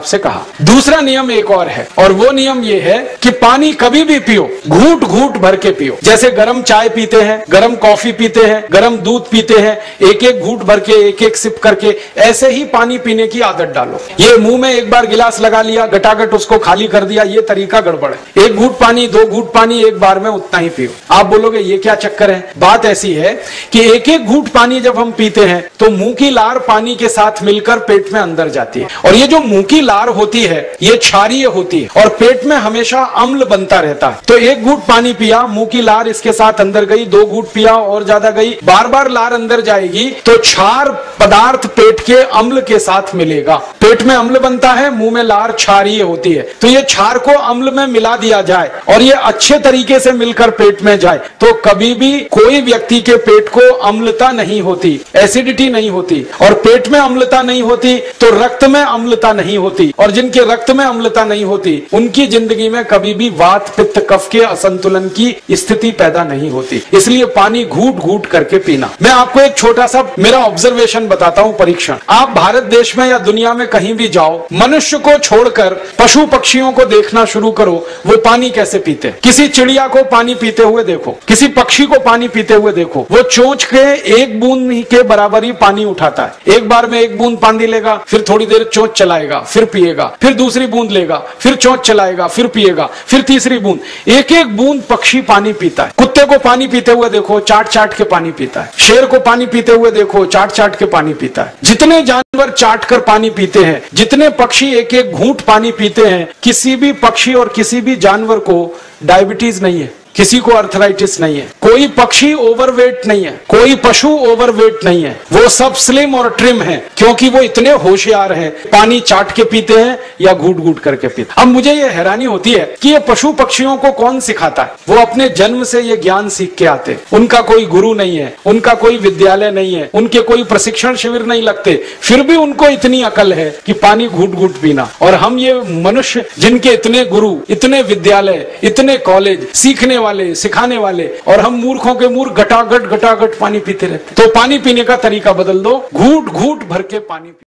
से कहा। दूसरा नियम एक और है, और वो नियम ये है कि पानी कभी भी पियो, घूट घूट भर के पियो। जैसे गरम चाय पीते हैं, गरम कॉफी पीते हैं, गरम दूध पीते हैं, एक एक घूट भर के, एक एक सिप करके, ऐसे ही पानी पीने की आदत डालो। ये मुंह में एक बार गिलास लगा लिया, गटागट उसको खाली कर दिया, ये तरीका गड़बड़ है। एक घूट पानी, दो घूट पानी एक बार में उतना ही पियो। आप बोलोगे ये क्या चक्कर है? बात ऐसी है कि एक एक घूट पानी जब हम पीते हैं तो मुंह की लार पानी के साथ मिलकर पेट में अंदर जाती है, और ये जो मुंह की लार होती है ये क्षारीय होती है और पेट में हमेशा अम्ल बनता रहता है। तो एक घूट पानी पिया, मुंह की लार इसके साथ अंदर गई, दो घूट पिया और ज्यादा गई, बार बार लार अंदर जाएगी तो क्षार पदार्थ पेट के अम्ल के साथ मिलेगा। पेट में अम्ल बनता है, मुंह में लार क्षारीय होती है, तो ये क्षार को अम्ल में मिला दिया जाए और ये अच्छे तरीके से मिलकर पेट में जाए तो कभी भी कोई व्यक्ति के पेट को अम्लता नहीं होती, एसिडिटी नहीं होती। और पेट में अम्लता नहीं होती तो रक्त में अम्लता नहीं होती, और जिनके रक्त में अम्लता नहीं होती उनकी जिंदगी में कभी भी वात पित्त कफ के असंतुलन की स्थिति पैदा नहीं होती। इसलिए पानी घूट घूट करके पीना। मैं आपको एक छोटा सा मेरा ऑब्जर्वेशन बताता हूं, परीक्षण। आप भारत देश में या दुनिया में कहीं भी जाओ, मनुष्य को छोड़कर पशु पक्षियों को देखना शुरू करो, वो पानी कैसे पीते हैं। किसी चिड़िया को पानी पीते हुए देखो, किसी पक्षी को पानी पीते हुए देखो, वो चोंच के एक बूंद के बराबर ही पानी उठाता है। एक बार में एक बूंद पानी लेगा, फिर थोड़ी देर चोंच चलाएगा, फिर पिएगा, फिर दूसरी बूंद लेगा, फिर चोंच चलाएगा, फिर पिएगा, फिर तीसरी बूंद। एक एक बूंद पक्षी पानी पीता है। कुत्ते को पानी पीते हुए देखो, चाट चाट के पानी पीता है। शेर को पानी पीते हुए देखो, चाट चाट के पानी पीता है। जितने जानवर चाट कर पानी पीते हैं, जितने पक्षी एक एक घूंट पानी पीते हैं, किसी भी पक्षी और किसी भी जानवर को डायबिटीज नहीं है, किसी को अर्थराइटिस नहीं है, कोई पक्षी ओवरवेट नहीं है, कोई पशु ओवरवेट नहीं है। वो सब स्लिम और ट्रिम है क्योंकि वो इतने होशियार हैं, पानी चाट के पीते हैं या घूट घूट करके पीते हैं। अब मुझे ये हैरानी होती है कि ये पशु पक्षियों को कौन सिखाता है? वो अपने जन्म से ये ज्ञान सीख के आते, उनका कोई गुरु नहीं है, उनका कोई विद्यालय नहीं है, उनके कोई प्रशिक्षण शिविर नहीं लगते, फिर भी उनको इतनी अकल है कि पानी घूट घूट पीना। और हम ये मनुष्य जिनके इतने गुरु, इतने विद्यालय, इतने कॉलेज, सीखने वाले, सिखाने वाले, और हम मूर्खों के मूर्ख घटाघट पानी पीते रहते। तो पानी पीने का तरीका बदल दो, घूट घूट भर के पानी